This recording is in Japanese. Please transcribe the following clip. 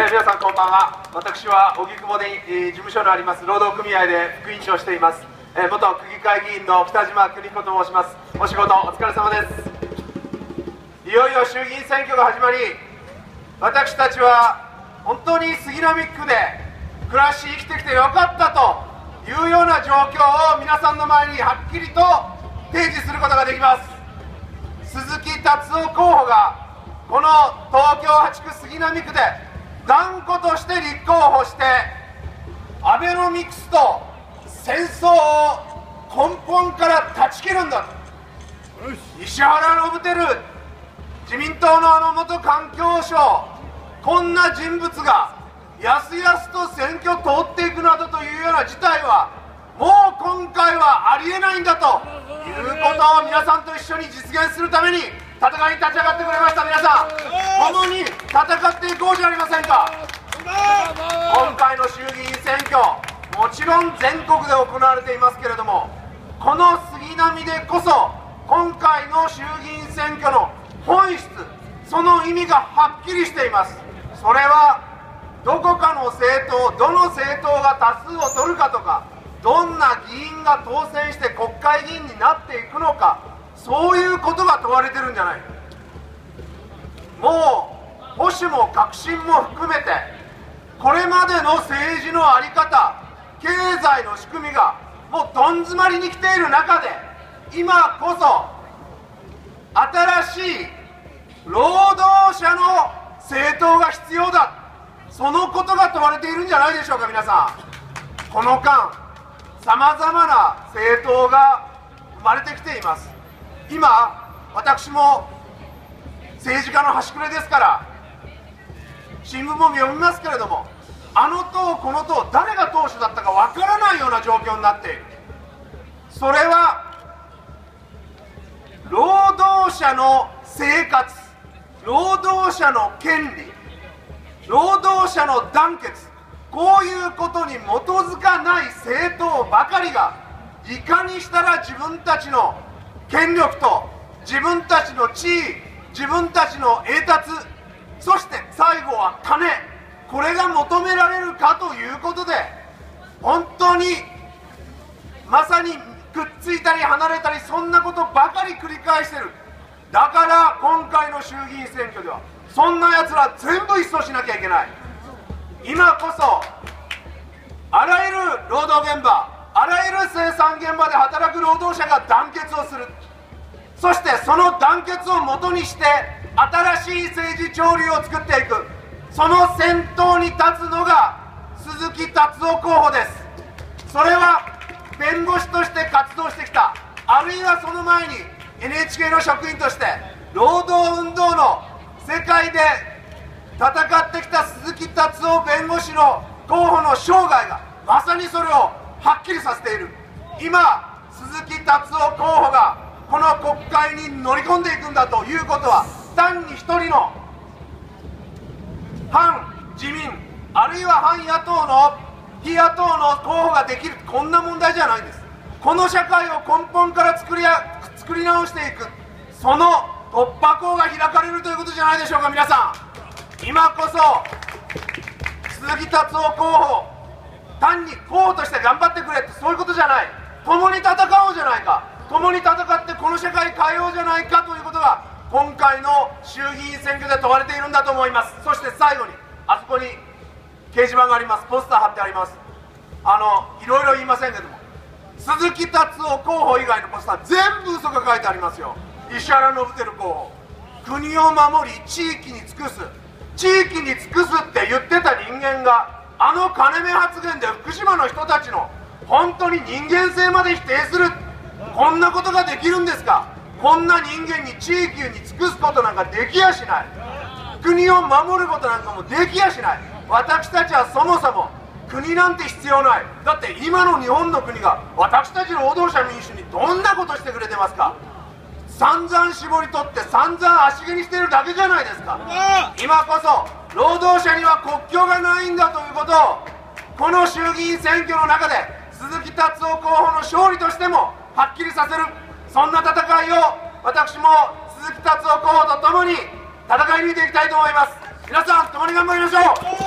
皆さんこんばんは。私は荻窪で、事務所のあります労働組合で副委員長をしています、元区議会議員の北島邦彦と申します。お仕事お疲れ様です。いよいよ衆議院選挙が始まり、私たちは本当に杉並区で暮らし生きてきてよかったというような状況を皆さんの前にはっきりと提示することができます。鈴木達夫候補がこの東京8区杉並区で断固として立候補して、アベノミクスと戦争を根本から断ち切るんだと。石原伸晃、自民党の元環境省、こんな人物がやすやすと選挙通っていくなどというような事態はもう今回はありえないんだということを皆さんと一緒に実現するために戦いに立ち上がってくれました皆さん、共に戦っていこうじゃありませんか。今回の衆議院選挙、もちろん全国で行われていますけれども、この杉並でこそ今回の衆議院選挙の本質、その意味がはっきりしています。それはどこかの政党、どの政党が多数を取るかとか、どんな議員が当選して国会議員になっていくのか、そういうことが問われてるんじゃない。もう保守も革新も含めて、これまでの政治の在り方、経済の仕組みがもうどん詰まりに来ている中で、今こそ新しい労働者の政党が必要だ、そのことが問われているんじゃないでしょうか。皆さん、この間さまざまな政党が生まれてきています。今私も政治家の端くれですから新聞も読みますけれども、あの党この党誰が党首だったかわからないような状況になっている。それは労働者の生活、労働者の権利、労働者の団結、こういうことに基づかない政党ばかりが、いかにしたら自分たちの権力と自分たちの地位、自分たちの栄達、そして最後は金、これが求められるかということで、本当にまさにくっついたり離れたり、そんなことばかり繰り返している。だから今回の衆議院選挙ではそんなやつら全部一掃しなきゃいけない。今こそあらゆる労働現場、あらゆる生産現場で働く労働者が団結をする。そしてその団結をもとにして新しい政治潮流を作っていく、その先頭に立つのが鈴木達夫候補です。それは弁護士として活動してきた、あるいはその前に NHK の職員として労働運動の世界で戦ってきた鈴木達夫弁護士の候補の生涯がまさにそれをはっきりさせている。今鈴木達夫候補がこの国会に乗り込んでいくんだということは、単に一人の反自民あるいは反野党の非野党の候補ができる、こんな問題じゃないんです。この社会を根本から作り直していく、その突破口が開かれるということじゃないでしょうか。皆さん、今こそ鈴木達夫候補、単に候補として頑張ってくれって、そういうことじゃない。共に戦おうじゃないか、共に戦ってこの社会変えようじゃないかということが今回の衆議院選挙で問われているんだと思います。そして最後に、あそこに掲示板があります、ポスター貼ってあります。いろいろ言いませんけども、鈴木達夫候補以外のポスター全部嘘が書いてありますよ。石原伸晃候補、国を守り地域に尽くす、地域に尽くすって言ってた人間が、金目発言で福島の人たちの本当に人間性まで否定する、こんなことができるんですか。こんな人間に地域に尽くすことなんかできやしない。国を守ることなんかもできやしない。私たちはそもそも国なんて必要ない。だって今の日本の国が私たち労働者民主にどんなことしてくれてますか。散々絞り取って散々足毛にしているだけじゃないですか。今こそ労働者には国境がないんだということを、この衆議院選挙の中で鈴木達夫候補の勝利としてもはっきりさせる、そんな戦いを私も鈴木達夫候補とともに戦い抜いていきたいと思います。皆さん共に頑張りましょう。